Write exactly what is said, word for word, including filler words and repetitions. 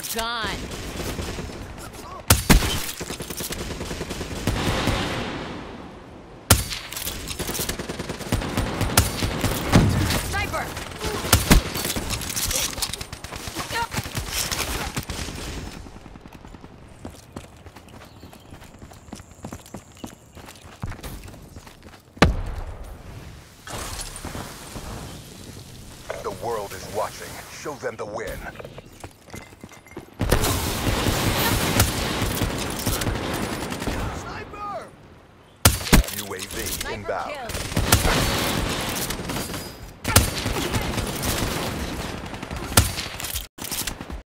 gone. Sniper! The world is watching. Show them the win. Sniper! U A V Sniper inbound. kill.